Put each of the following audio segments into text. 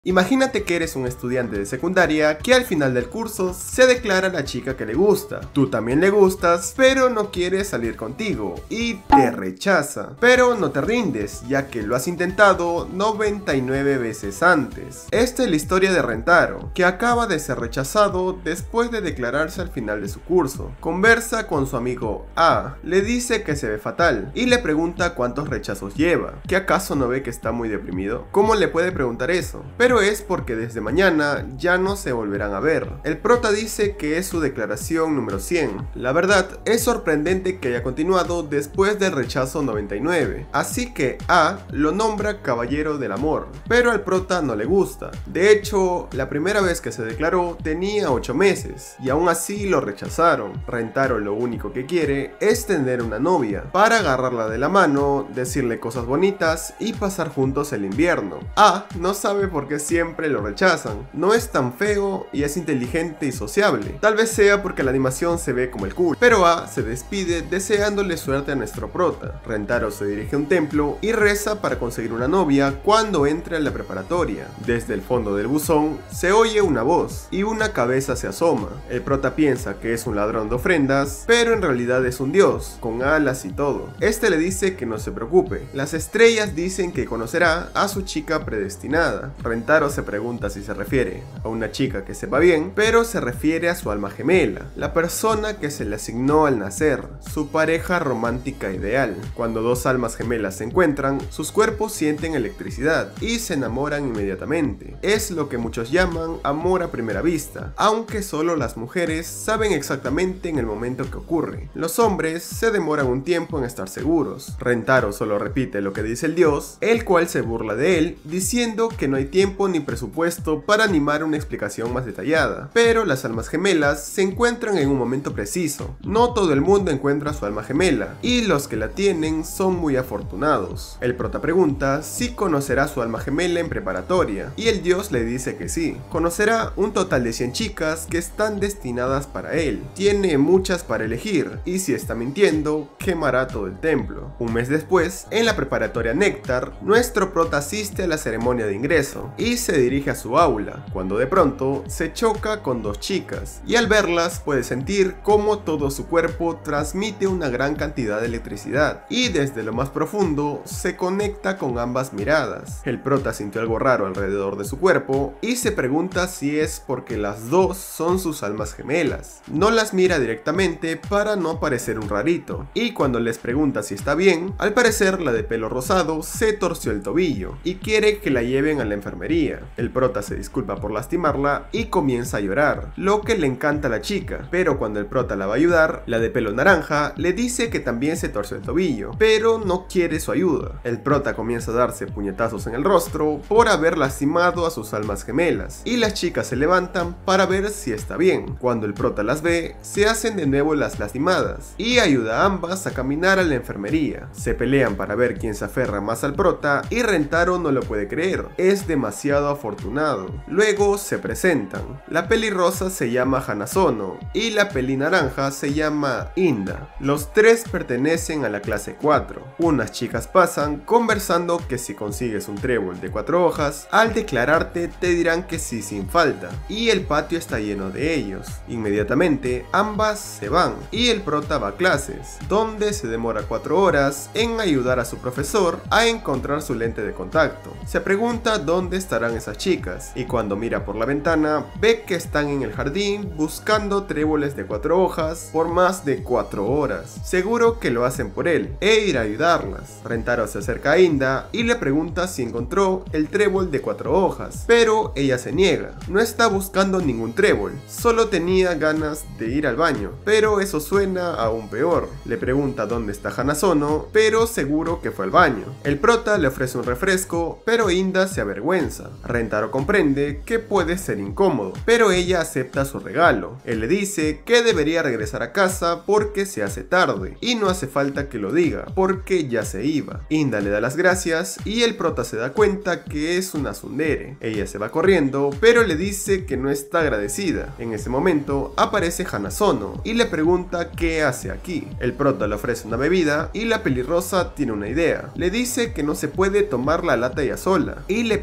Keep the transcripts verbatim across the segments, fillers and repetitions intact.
Imagínate que eres un estudiante de secundaria que al final del curso se declara a la chica que le gusta. Tú también le gustas, pero no quiere salir contigo y te rechaza. Pero no te rindes, ya que lo has intentado noventa y nueve veces antes. Esta es la historia de Rentaro, que acaba de ser rechazado después de declararse al final de su curso. Conversa con su amigo A, le dice que se ve fatal y le pregunta cuántos rechazos lleva. ¿Que acaso no ve que está muy deprimido? ¿Cómo le puede preguntar eso? Pero Pero es porque desde mañana ya no se volverán a ver. El prota dice que es su declaración número cien. La verdad, es sorprendente que haya continuado después del rechazo noventa y nueve. Así que A lo nombra caballero del amor. Pero al prota no le gusta. De hecho, la primera vez que se declaró tenía ocho meses. Y aún así lo rechazaron. Rentaro lo único que quiere es tener una novia. Para agarrarla de la mano, decirle cosas bonitas y pasar juntos el invierno. A no sabe por qué siempre lo rechazan. No es tan feo y es inteligente y sociable. Tal vez sea porque la animación se ve como el culo. Pero A se despide deseándole suerte a nuestro prota. Rentaro se dirige a un templo y reza para conseguir una novia cuando entre a la preparatoria. Desde el fondo del buzón se oye una voz y una cabeza se asoma. El prota piensa que es un ladrón de ofrendas, pero en realidad es un dios, con alas y todo. Este le dice que no se preocupe. Las estrellas dicen que conocerá a su chica predestinada. Rentaro se pregunta si se refiere a una chica que sepa bien, pero se refiere a su alma gemela, la persona que se le asignó al nacer, su pareja romántica ideal. Cuando dos almas gemelas se encuentran, sus cuerpos sienten electricidad y se enamoran inmediatamente. Es lo que muchos llaman amor a primera vista, aunque solo las mujeres saben exactamente en el momento que ocurre. Los hombres se demoran un tiempo en estar seguros. Rentaro solo repite lo que dice el dios, el cual se burla de él, diciendo que no hay tiempo ni presupuesto para animar una explicación más detallada. Pero las almas gemelas se encuentran en un momento preciso. No todo el mundo encuentra su alma gemela, y los que la tienen son muy afortunados. El prota pregunta si conocerá su alma gemela en preparatoria, y el dios le dice que sí. Conocerá un total de cien chicas que están destinadas para él. Tiene muchas para elegir, y si está mintiendo, quemará todo el templo. Un mes después, en la preparatoria Néctar, nuestro prota asiste a la ceremonia de ingreso, y se dirige a su aula, cuando de pronto se choca con dos chicas, y al verlas puede sentir cómo todo su cuerpo transmite una gran cantidad de electricidad, y desde lo más profundo se conecta con ambas miradas. El prota sintió algo raro alrededor de su cuerpo, y se pregunta si es porque las dos son sus almas gemelas. No las mira directamente para no parecer un rarito, y cuando les pregunta si está bien, al parecer la de pelo rosado se torció el tobillo, y quiere que la lleven a la enfermería. El prota se disculpa por lastimarla y comienza a llorar, lo que le encanta a la chica, pero cuando el prota la va a ayudar, la de pelo naranja le dice que también se torció el tobillo, pero no quiere su ayuda. El prota comienza a darse puñetazos en el rostro por haber lastimado a sus almas gemelas, y las chicas se levantan para ver si está bien. Cuando el prota las ve, se hacen de nuevo las lastimadas, y ayuda a ambas a caminar a la enfermería. Se pelean para ver quién se aferra más al prota, y Rentaro no lo puede creer, es demasiado afortunado. Luego se presentan. La pelirrosa se llama Hanazono y la pelinaranja se llama Inda. Los tres pertenecen a la clase cuatro. Unas chicas pasan conversando que si consigues un trébol de cuatro hojas, al declararte te dirán que sí sin falta, y el patio está lleno de ellos. Inmediatamente ambas se van y el prota va a clases, donde se demora cuatro horas en ayudar a su profesor a encontrar su lente de contacto. Se pregunta dónde estarán esas chicas, y cuando mira por la ventana ve que están en el jardín buscando tréboles de cuatro hojas por más de cuatro horas. Seguro que lo hacen por él e ir a ayudarlas. Rentaro se acerca a Inda y le pregunta si encontró el trébol de cuatro hojas, pero ella se niega. No está buscando ningún trébol, solo tenía ganas de ir al baño, pero eso suena aún peor. Le pregunta dónde está Hanazono, pero seguro que fue al baño. El prota le ofrece un refresco, pero Inda se avergüenza. Rentaro comprende que puede ser incómodo, pero ella acepta su regalo. Él le dice que debería regresar a casa porque se hace tarde, y no hace falta que lo diga, porque ya se iba. Inda le da las gracias y el prota se da cuenta que es una tsundere. Ella se va corriendo, pero le dice que no está agradecida. En ese momento aparece Hanazono y le pregunta qué hace aquí. El prota le ofrece una bebida y la pelirrosa tiene una idea. Le dice que no se puede tomar la lata ella sola y le pide con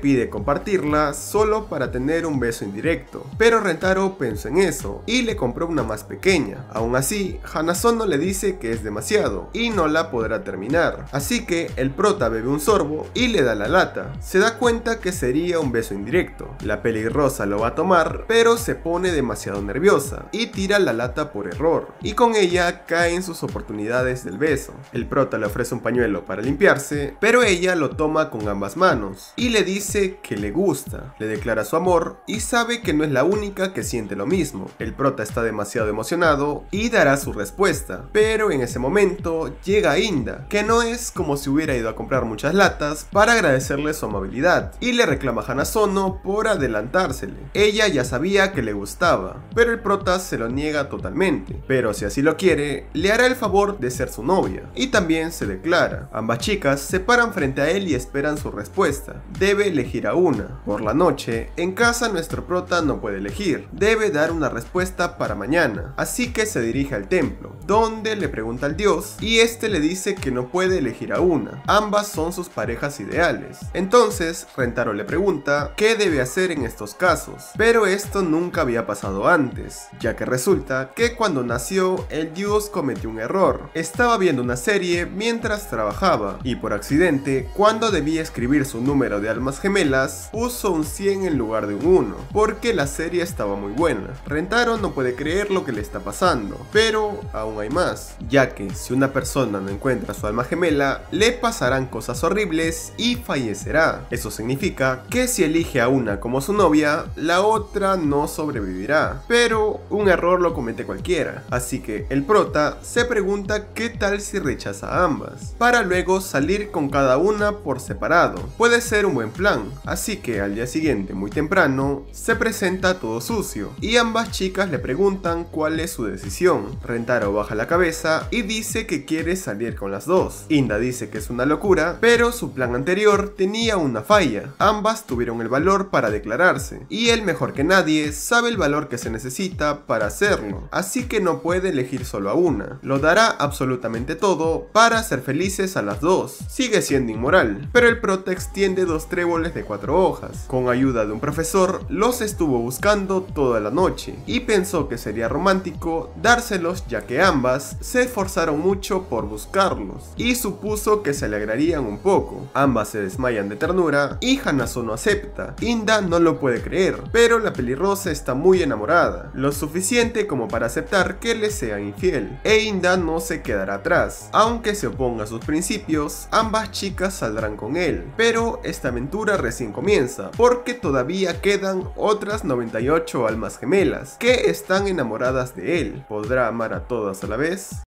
compartirla solo para tener un beso indirecto, pero Rentaro pensó en eso y le compró una más pequeña. Aún así, Hanazono le dice que es demasiado y no la podrá terminar, así que el prota bebe un sorbo y le da la lata. Se da cuenta que sería un beso indirecto. La pelirrosa lo va a tomar, pero se pone demasiado nerviosa y tira la lata por error, y con ella caen sus oportunidades del beso. El prota le ofrece un pañuelo para limpiarse, pero ella lo toma con ambas manos y le dice que le gusta. Le declara su amor y sabe que no es la única que siente lo mismo. El prota está demasiado emocionado y dará su respuesta, pero en ese momento llega Inda, que no es como si hubiera ido a comprar muchas latas, para agradecerle su amabilidad, y le reclama a Hanazono por adelantársele. Ella ya sabía que le gustaba, pero el prota se lo niega totalmente, pero si así lo quiere, le hará el favor de ser su novia, y también se declara. Ambas chicas se paran frente a él y esperan su respuesta. Debe elegir a una. Por la noche, en casa nuestro prota no puede elegir, debe dar una respuesta para mañana, así que se dirige al templo, donde le pregunta al dios, y este le dice que no puede elegir a una, ambas son sus parejas ideales. Entonces Rentaro le pregunta qué debe hacer en estos casos, pero esto nunca había pasado antes, ya que resulta que cuando nació el dios cometió un error. Estaba viendo una serie mientras trabajaba y por accidente, cuando debía escribir su número de almas gemelas, puso un cien en lugar de un uno, porque la serie estaba muy buena. Rentaro no puede creer lo que le está pasando, pero aún hay más, ya que si una persona no encuentra su alma gemela, le pasarán cosas horribles y fallecerá. Eso significa que si elige a una como su novia, la otra no sobrevivirá, pero un error lo comete cualquiera, así que el prota se pregunta qué tal si rechaza a ambas, para luego salir con cada una por separado. Puede ser un buen plan, así que al día siguiente muy temprano, se presenta todo sucio, y ambas chicas le preguntan cuál es su decisión. Rentaro baja la cabeza y dice que quiere salir con las dos. Inda dice que es una locura, pero su plan anterior tenía una falla. Ambas tuvieron el valor para declararse, y él mejor que nadie sabe el valor que se necesita para hacerlo, así que no puede elegir solo a una. Lo dará absolutamente todo para hacer felices a las dos. Sigue siendo inmoral, pero el prota extiende dos tréboles de cuatro hojas. Con ayuda de un profesor, los estuvo buscando toda la noche, y pensó que sería romántico dárselos, ya que ambas se esforzaron mucho por buscarlos, y supuso que se alegrarían un poco. Ambas se desmayan de ternura, y Hanazono acepta. Inda no lo puede creer, pero la pelirrosa está muy enamorada, lo suficiente como para aceptar que le sea infiel, e Inda no se quedará atrás. Aunque se oponga a sus principios, ambas chicas saldrán con él, pero esta aventura recién comienza, porque todavía quedan otras noventa y ocho almas gemelas que están enamoradas de él. ¿Podrá amar a todas a la vez?